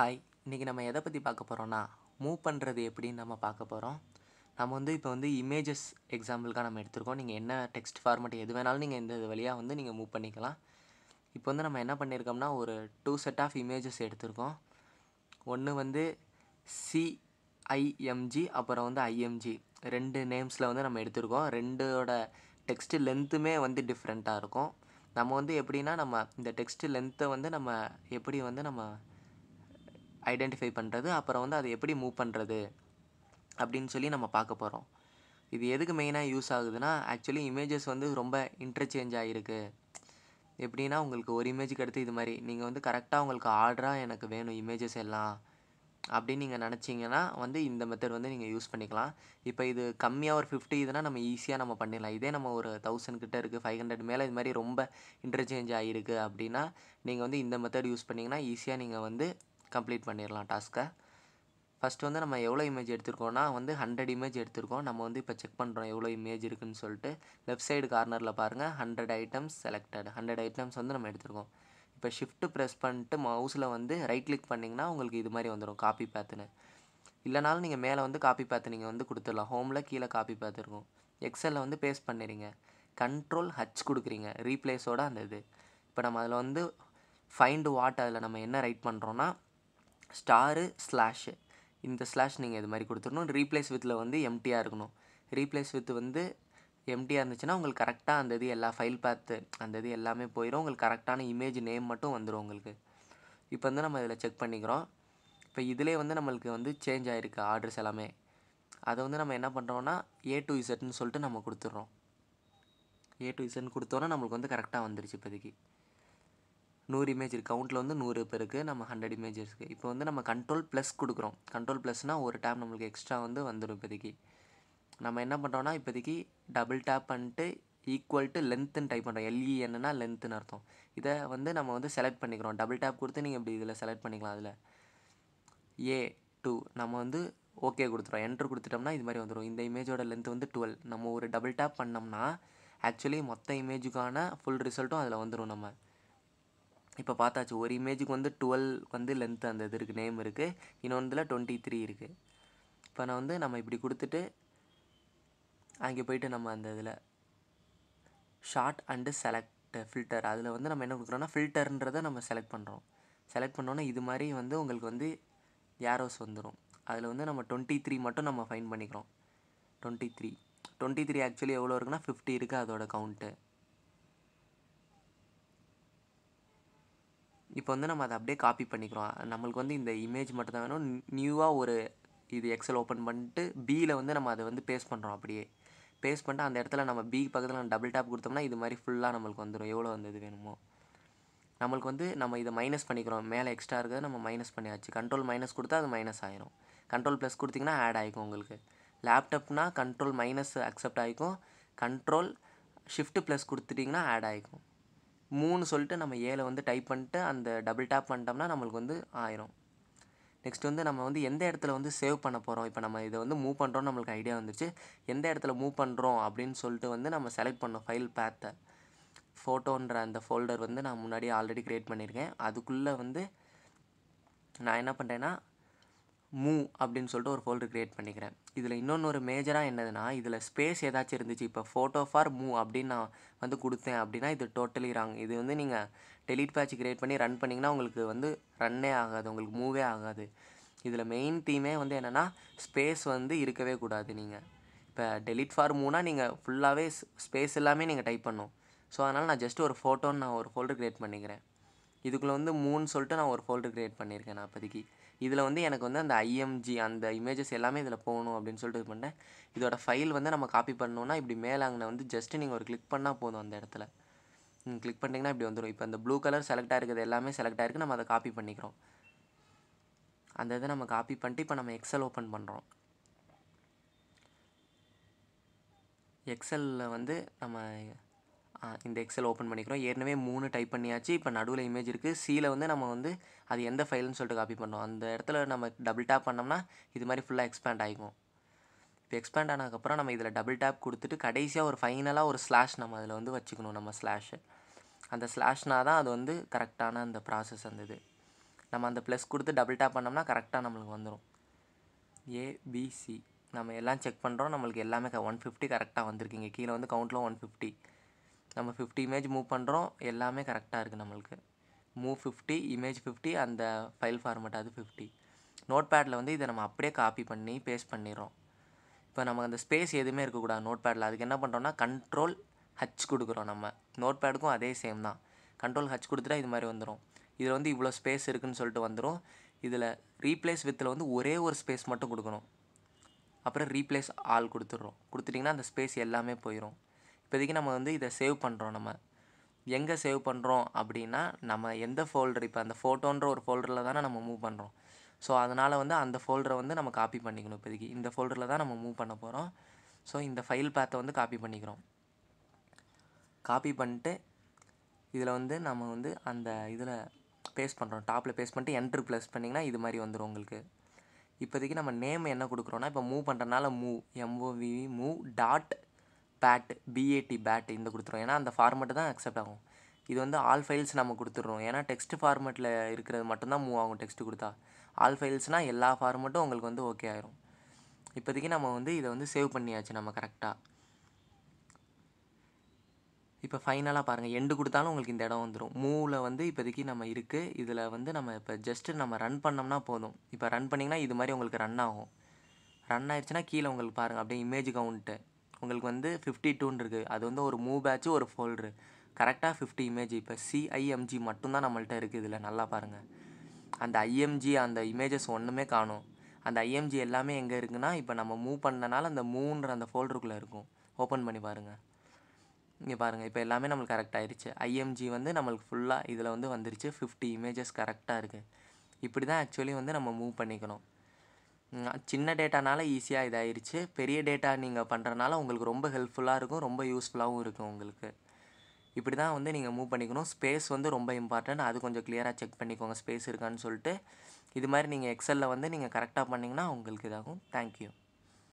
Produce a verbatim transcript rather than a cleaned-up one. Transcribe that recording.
Hi, இன்றைக்கி நம்ம எதை பற்றி பார்க்க போகிறோன்னா மூவ் பண்ணுறது எப்படின்னு நம்ம பார்க்க போகிறோம். நம்ம வந்து இப்போ வந்து இமேஜஸ் எக்ஸாம்பிளுக்காக நம்ம எடுத்திருக்கோம். நீங்கள் என்ன டெக்ஸ்ட் ஃபார்மேட் எது வேணாலும் நீங்கள் இந்த வழியாக வந்து நீங்கள் மூவ் பண்ணிக்கலாம். இப்போ வந்து நம்ம என்ன பண்ணியிருக்கோம்னா ஒரு டூ செட் ஆஃப் இமேஜஸ் எடுத்திருக்கோம். ஒன்று வந்து சிஐஎம்ஜி அப்புறம் வந்து ஐஎம்ஜி ரெண்டு நேம்ஸில் வந்து நம்ம எடுத்திருக்கோம். ரெண்டோட டெக்ஸ்ட் லென்த்துமே வந்து டிஃப்ரெண்ட்டாக இருக்கும். நம்ம வந்து எப்படின்னா நம்ம இந்த டெக்ஸ்ட் லென்த்தை வந்து நம்ம எப்படி வந்து நம்ம ஐடென்டிஃபை பண்ணுறது, அப்புறம் வந்து அதை எப்படி மூவ் பண்ணுறது அப்படின்னு சொல்லி நம்ம பார்க்க போகிறோம். இது எதுக்கு மெயினாக யூஸ் ஆகுதுன்னா, ஆக்சுவலி இமேஜஸ் வந்து ரொம்ப இன்டர்சேஞ்ச் ஆகிருக்கு. எப்படின்னா உங்களுக்கு ஒரு இமேஜுக்கு அடுத்து இது மாதிரி நீங்கள் வந்து கரெக்டாக உங்களுக்கு ஆர்டராக எனக்கு வேணும் இமேஜஸ் எல்லாம் அப்படின்னு நீங்கள் நினச்சிங்கன்னா வந்து இந்த மெத்தட் வந்து நீங்கள் யூஸ் பண்ணிக்கலாம். இப்போ இது கம்மியாக ஒரு ஃபிஃப்டி இதுனா நம்ம ஈஸியாக நம்ம பண்ணிடலாம். இதே நம்ம ஒரு தௌசண்ட் கிட்ட இருக்குது, ஃபைவ் ஹண்ட்ரட் மேலே இது மாதிரி ரொம்ப இன்டர்சேஞ்ச் ஆகிருக்கு அப்படின்னா நீங்கள் வந்து இந்த மெத்தட் யூஸ் பண்ணிங்கன்னா ஈஸியாக நீங்கள் வந்து கம்ப்ளீட் பண்ணிடலாம் டாஸ்க்கை. ஃபஸ்ட்டு வந்து நம்ம எவ்வளோ இமேஜ் எடுத்துருக்கோன்னா வந்து ஹண்ட்ரட் இமேஜ் எடுத்திருக்கோம். நம்ம வந்து இப்போ செக் பண்ணுறோம் எவ்வளோ இமேஜ் இருக்குதுன்னு சொல்லிட்டு. லெஃப்ட் சைடு கார்னரில் பாருங்கள், hundred items selected. Hundred items வந்து நம்ம எடுத்துருக்கோம். இப்போ ஷிஃப்ட்டு ப்ரெஸ் பண்ணிட்டு மவுஸில் வந்து ரைட் கிளிக் பண்ணிங்கன்னா உங்களுக்கு இது மாதிரி வந்துடும் காப்பி பேத்துன்னு. இல்லைனாலும் நீங்கள் மேலே வந்து காப்பி பேத்து நீங்கள் வந்து கொடுத்துடலாம். ஹோமில் கீழே காப்பி பேத்து இருக்கும். எக்ஸலில் வந்து பேஸ்ட் பண்ணிடுறீங்க. கண்ட்ரோல் ஹச் கொடுக்குறீங்க ரீப்ளேஸோட அந்த இது. இப்போ நம்ம அதில் வந்து ஃபைண்ட் வாட் அதில் நம்ம என்ன ரைட் பண்ணுறோன்னா ஸ்டாரு ஸ்லாஷு இந்த ஸ்லாஷ் நீங்கள் இது மாதிரி கொடுத்துடணும். ரீப்ளேஸ் வித்தில் வந்து எம்டியாக இருக்கணும். ரீப்ளேஸ் வித் வந்து எம்டியாக இருந்துச்சுன்னா உங்களுக்கு கரெக்டாக அந்த இது எல்லா ஃபைல் பார்த்து அந்த இது எல்லாமே போயிடும். உங்களுக்கு கரெக்டான இமேஜ் நேம் மட்டும் வந்துடும் உங்களுக்கு. இப்போ வந்து நம்ம இதில் செக் பண்ணிக்கிறோம். இப்போ இதிலே வந்து நம்மளுக்கு வந்து சேஞ்ச் ஆகிருக்கு ஆர்டர்ஸ் எல்லாமே. அதை வந்து நம்ம என்ன பண்ணுறோன்னா ஏ டு இசட்னு சொல்லிட்டு நம்ம கொடுத்துட்றோம். ஏ டு இசட்னு கொடுத்தோன்னா நம்மளுக்கு வந்து கரெக்டாக வந்துருச்சு. இப்போதைக்கு நூறு இமேஜ் இருக்குது, கவுண்டில் வந்து நூறு பேருக்கு நம்ம ஹண்ட்ரட் இமேஜ் இருக்குது. இப்போ வந்து நம்ம கண்ட்ரோல் ப்ளஸ் கொடுக்குறோம். கண்ட்ரோல் ப்ளஸ்னால் ஒரு டேப் நம்மளுக்கு எக்ஸ்ட்ரா வந்து வந்துடும். இப்போதைக்கு நம்ம என்ன பண்ணுறோன்னா இப்போதைக்கு டபுள் டேப் பண்ணிட்டு ஈக்குவல் டு லென்த்துன்னு டைப் பண்ணுறோம். எல்இஎன்னா லென்த்துன்னு அர்த்தம். இதை வந்து நம்ம வந்து செலக்ட் பண்ணிக்கிறோம். டபுள் டேப் கொடுத்து நீங்கள் இப்படி இதில் செலக்ட் பண்ணிக்கலாம். அதில் ஏ டூ நம்ம வந்து ஓகே கொடுத்துறோம். என்ட்ரு கொடுத்துட்டோம்னா இது மாதிரி வந்துடும். இந்த இமேஜோட லென்த் வந்து டுவெல். நம்ம ஒரு டபுள் டேப் பண்ணோம்னா ஆக்சுவலி மொத்த இமேஜுக்கான ஃபுல் ரிசல்ட்டும் அதில் வந்துடும். நம்ம இப்போ பார்த்தாச்சு ஒரு இமேஜுக்கு வந்து டுவெல் வந்து லென்த் அந்த இது இருக்குது, நேம் இருக்குது. இன்னொன்றில் டுவெண்ட்டி த்ரீ இருக்குது. இப்போ நான் வந்து நம்ம இப்படி கொடுத்துட்டு அங்கே போய்ட்டு நம்ம அந்த இதில் ஷார்ட் அண்டு செலக்ட் ஃபில்டர் அதில் வந்து நம்ம என்ன கொடுக்குறோன்னா ஃபில்டர்ன்றதை நம்ம செலக்ட் பண்ணுறோம். செலக்ட் பண்ணோன்னா இது மாதிரி வந்து உங்களுக்கு வந்து ஏரோஸ் வந்துடும். அதில் வந்து நம்ம டுவெண்ட்டி த்ரீ மட்டும் நம்ம ஃபைன் பண்ணிக்கிறோம். Twenty three twenty three actually எவ்வளோ இருக்குன்னா ஃபிஃப்டி இருக்குது அதோட கவுண்ட்டு. இப்போ வந்து நம்ம அதை அப்படியே காப்பி பண்ணிக்கிறோம். நம்மளுக்கு வந்து இந்த இமேஜ் மட்டும் தான் வேணும். நியூவாக ஒரு இது எக்ஸல் ஓப்பன் பண்ணிட்டு பியில் வந்து நம்ம அதை வந்து பேஸ்ட் பண்ணுறோம். அப்படியே பேஸ்ட் பண்ணிட்டு அந்த இடத்துல நம்ம பி பக்கத்தில் நம்ம டபுள் டேப் கொடுத்தோம்னா இது மாதிரி ஃபுல்லாக நம்மளுக்கு வந்துடும். எவ்வளோ வந்து இது வேணுமோ நம்மளுக்கு வந்து நம்ம இதை மைனஸ் பண்ணிக்கிறோம். மேலே எக்ஸ்ட்ரா இருக்கிறத நம்ம மைனஸ் பண்ணியாச்சு. கண்ட்ரோல் மைனஸ் கொடுத்தா அது மைனஸ் ஆயிரும். கண்ட்ரோல் ப்ளஸ் கொடுத்திங்கன்னா ஆட் ஆகிக்கும். உங்களுக்கு லேப்டாப்னா கண்ட்ரோல் மைனஸ் அக்செப்ட் ஆகிக்கும். கண்ட்ரோல் ஷிஃப்ட்டு ப்ளஸ் கொடுத்துட்டிங்கன்னா ஆட் ஆகிக்கும். மூணு சொல்லிட்டு நம்ம ஏல வந்து டைப் பண்ணிட்டு அந்த டபுள் டேப் பண்ணிட்டோம்னா நம்மளுக்கு வந்து ஆயிரும். நெக்ஸ்ட் வந்து நம்ம வந்து எந்த இடத்துல வந்து சேவ் பண்ண போகிறோம். இப்போ நம்ம இதை வந்து மூவ் பண்ணுறோம் நம்மளுக்கு ஐடியா வந்துச்சு. எந்த இடத்துல மூவ் பண்ணுறோம் அப்படின்னு சொல்லிட்டு வந்து நம்ம செலக்ட் பண்ணோம். ஃபைல் பேத்தை ஃபோட்டோன்ற அந்த ஃபோல்டர் வந்து நான் முன்னாடி ஆல்ரெடி க்ரியேட் பண்ணியிருக்கேன். அதுக்குள்ளே வந்து நான் என்ன பண்ணுறேன்னா மூவ் அப்படின்னு சொல்லிட்டு ஒரு ஃபோல்டர் க்ரியேட் பண்ணிக்கிறேன். இதில் இன்னொன்று ஒரு மேஜராக என்னதுன்னா இதில் ஸ்பேஸ் ஏதாச்சும் இருந்துச்சு. இப்போ ஃபோட்டோ ஃபார் மூவ் அப்படின்னு நான் வந்து கொடுத்தேன் அப்படின்னா இது டோட்டலி ராங். இது வந்து நீங்கள் டெலீட் பேட்ச் க்ரியேட் பண்ணி ரன் பண்ணிங்கன்னா உங்களுக்கு வந்து ரன்னே ஆகாது, உங்களுக்கு மூவே ஆகாது. இதில் மெயின் தீமே வந்து என்னென்னா ஸ்பேஸ் வந்து இருக்கவே கூடாது. நீங்கள் இப்போ டெலீட் ஃபார் மூவ்னா நீங்கள் ஃபுல்லாகவே ஸ்பேஸ் எல்லாமே நீங்கள் டைப் பண்ணணும். ஸோ அதனால் நான் ஜஸ்ட் ஒரு ஃபோட்டோன்னு நான் ஒரு ஃபோல்டர் க்ரியேட் பண்ணிக்கிறேன். இதுக்குள்ளே வந்து மூணு சொல்லிட்டு நான் ஒரு ஃபோல்டர் க்ரியேட் பண்ணியிருக்கேன். நான் இப்போதைக்கு இதில் வந்து எனக்கு வந்து அந்த ஐஎம்ஜி அந்த இமேஜஸ் எல்லாமே இதில் போகணும் அப்படின்னு சொல்லிட்டு இது பண்ணேன். இதோட ஃபைல் வந்து நம்ம காப்பி பண்ணணுன்னா இப்படி மேலே அங்கே வந்து ஜஸ்ட்டு நீங்கள் ஒரு கிளிக் பண்ணால் போதும். அந்த இடத்துல நீங்கள் கிளிக் பண்ணிங்கன்னா இப்படி வந்துடும். இப்போ அந்த ப்ளூ கலர் செலக்ட் ஆகிருக்குது எல்லாமே செலக்ட் ஆகிருக்கு. நம்ம அதை காப்பி பண்ணிக்கிறோம். அந்த இதை நம்ம காப்பி பண்ணிட்டு இப்போ நம்ம எக்ஸல் ஓப்பன் பண்ணுறோம். எக்ஸலில் வந்து நம்ம இந்த எக்ஸல் ஓப்பன் பண்ணிக்கிறோம். ஏற்கனவே மூணு டைப் பண்ணியாச்சு. இப்போ நடுவில் இமேஜ் இருக்குது. சியில் வந்து நம்ம வந்து அது எந்த ஃபைல்னு சொல்லிட்டு காப்பி பண்ணோம். அந்த இடத்துல நம்ம டபுள் டேப் பண்ணோம்னா இது மாதிரி ஃபுல்லாக எக்ஸ்பேண்ட் ஆகிக்கும். இப்போ எக்ஸ்பேண்ட் ஆனதுக்கப்புறம் நம்ம இதில் டபுள் டேப் கொடுத்துட்டு கடைசியாக ஒரு ஃபைனலாக ஒரு ஸ்லாஷ் நம்ம அதில் வந்து வச்சுக்கணும். நம்ம ஸ்லாஷு அந்த ஸ்லாஷ்னா தான் அது வந்து கரெக்டான அந்த ப்ராசஸ் அந்த இது. நம்ம அந்த ப்ளஸ் கொடுத்து டபுள் டேப் பண்ணோம்னா கரெக்டாக நம்மளுக்கு வந்துடும். ஏபிசி நம்ம எல்லாம் செக் பண்ணுறோம், நம்மளுக்கு எல்லாமே ஒன் ஃபிஃப்டி கரெக்டாக வந்திருக்கீங்க. கீழே வந்து கவுண்டில் ஒன் ஃபிஃப்டி, நம்ம ஃபிஃப்டி இமேஜ் மூவ் பண்ணுறோம், எல்லாமே கரெக்டாக இருக்குது நம்மளுக்கு. மூவ் ஃபிஃப்டி, இமேஜ் ஃபிஃப்டி, அந்த ஃபைல் ஃபார்மேட் அது ஃபிஃப்டி. நோட் பேடில் வந்து இதை நம்ம அப்படியே காப்பி பண்ணி பேஸ்ட் பண்ணிடுறோம். இப்போ நமக்கு அந்த ஸ்பேஸ் எதுவுமே இருக்கக்கூடாது நோட் பேடில். அதுக்கு என்ன பண்ணுறோன்னா கண்ட்ரோல் ஹச் கொடுக்குறோம். நம்ம நோட் பேடுக்கும் அதே சேம் தான். கண்ட்ரோல் ஹச் கொடுத்துட்டா இது மாதிரி வந்துடும். இதில் வந்து இவ்வளோ ஸ்பேஸ் இருக்குதுன்னு சொல்லிட்டு வந்துடும். இதில் ரீப்ளேஸ் வித்தில் வந்து ஒரே ஒரு ஸ்பேஸ் மட்டும் கொடுக்கணும். அப்புறம் ரீப்ளேஸ் ஆல் கொடுத்துட்றோம். கொடுத்துட்டிங்கன்னா அந்த ஸ்பேஸ் எல்லாமே போயிடும். இப்போதைக்கு நம்ம வந்து இதை சேவ் பண்ணுறோம். நம்ம எங்கே சேவ் பண்ணுறோம் அப்படின்னா, நம்ம எந்த ஃபோல்டர், இப்போ அந்த ஃபோட்டோன்ற ஒரு ஃபோல்டரில் தானே நம்ம மூவ் பண்ணுறோம். ஸோ அதனால் வந்து அந்த ஃபோல்டரை வந்து நம்ம காப்பி பண்ணிக்கணும். இப்போதைக்கு இந்த ஃபோல்டரில் தான் நம்ம மூவ் பண்ண போகிறோம். ஸோ இந்த ஃபைல் பேத்தை வந்து காப்பி பண்ணிக்கிறோம். காப்பி பண்ணிட்டு இதில் வந்து நம்ம வந்து அந்த இதில் பேஸ்ட் பண்ணுறோம். டாப்பில் பேஸ்ட் பண்ணிட்டு என்ட்ரு ப்ளஸ் பண்ணிங்கன்னா இது மாதிரி வந்துடும் உங்களுக்கு. இப்போதைக்கு நம்ம நேம் என்ன கொடுக்குறோன்னா, இப்போ மூவ் பண்ணுறதுனால move M O V move dot bat B A T bat இந்த கொடுத்துருவோம். ஏன்னா அந்த ஃபார்மெட்டு தான் அக்செப்ட் ஆகும். இது வந்து ஆல் ஃபைல்ஸ் நம்ம கொடுத்துட்றோம். ஏன்னா டெக்ஸ்ட் ஃபார்மெட்டில் இருக்கிறது மட்டும்தான் மூவ் ஆகும். டெக்ஸ்ட் கொடுத்தா ஆல் ஃபைல்ஸ்னால் எல்லா ஃபார்மெட்டும் உங்களுக்கு வந்து ஓகே ஆயிரும். இப்போதைக்கு நம்ம வந்து இதை வந்து சேவ் பண்ணியாச்சு நம்ம கரெக்டாக. இப்போ ஃபைனலாக பாருங்கள், எண்டு கொடுத்தாலும் உங்களுக்கு இந்த இடம் வந்துடும். மூவில் வந்து இப்போதைக்கு நம்ம இருக்குது. இதில் வந்து நம்ம இப்போ ஜஸ்ட்டு நம்ம ரன் பண்ணோம்னா போதும். இப்போ ரன் பண்ணிங்கன்னா இது மாதிரி உங்களுக்கு ரன் ஆகும். ரன் ஆயிடுச்சுன்னா கீழே உங்களுக்கு பாருங்கள் அப்படியே இமேஜ் கவுண்ட்டு உங்களுக்கு வந்து ஃபிஃப்டி டூன்னு இருக்குது. அது வந்து ஒரு மூவ் பேட்ச்சு ஒரு ஃபோல்டரு கரெக்டாக ஃபிஃப்டி இமேஜ். இப்போ சிஐஎம்ஜி மட்டும்தான் நம்மள்ட்ட இருக்குது. இதில் நல்லா பாருங்கள், அந்த ஐஎம்ஜி அந்த இமேஜஸ் ஒன்றுமே காணும். அந்த ஐஎம்ஜி எல்லாமே எங்கே இருக்குன்னா, இப்போ நம்ம மூவ் பண்ணனால அந்த மூவ்ன்ற அந்த ஃபோல்டருக்குள்ளே இருக்கும். ஓப்பன் பண்ணி பாருங்கள். இங்கே பாருங்கள், இப்போ எல்லாமே நம்மளுக்கு கரெக்ட் ஆயிடுச்சு. ஐஎம்ஜி வந்து நம்மளுக்கு ஃபுல்லாக இதில் வந்து வந்துருச்சு. ஃபிஃப்டி இமேஜஸ் கரெக்டாக இருக்குது. இப்படி தான் ஆக்சுவலி வந்து நம்ம மூவ் பண்ணிக்கணும். சின்ன டேட்டானால ஈஸியாக இதாகிருச்சு. பெரிய டேட்டா நீங்கள் பண்ணுறனால உங்களுக்கு ரொம்ப ஹெல்ப்ஃபுல்லாக இருக்கும், ரொம்ப யூஸ்ஃபுல்லாகவும் இருக்கும் உங்களுக்கு. இப்படி தான் வந்து நீங்கள் மூவ் பண்ணிக்கணும். ஸ்பேஸ் வந்து ரொம்ப இம்பார்ட்டன்ட். அது கொஞ்சம் கிளியராக செக் பண்ணிக்கோங்க ஸ்பேஸ் இருக்கான்னு சொல்லிட்டு. இது மாதிரி நீங்கள் எக்ஸலில் வந்து நீங்கள் கரெக்டாக பண்ணிங்கன்னா உங்களுக்கு இதாகும். தேங்க்யூ.